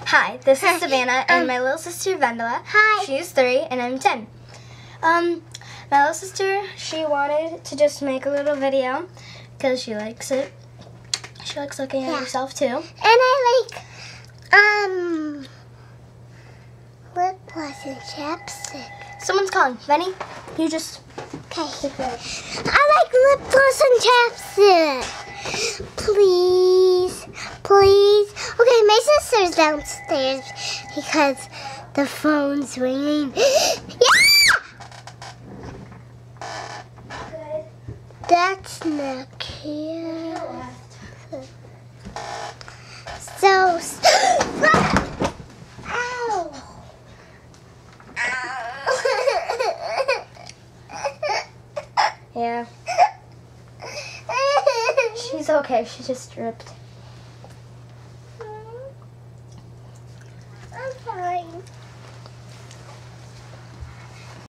Hi, this is Savannah and my little sister Vendela. Hi. She's 3 and I'm 10. My little sister, she wanted to just make a little video because she likes it. She likes looking at herself too. And I like lip gloss and chapstick. Someone's calling. Vanny, you just... Okay. I like lip gloss and chapstick. Please. Please. Okay, my sister's downstairs because the phone's ringing. Yeah! Good. That's not cute. So... Ow! Yeah. She's okay. She just dripped. I'm fine.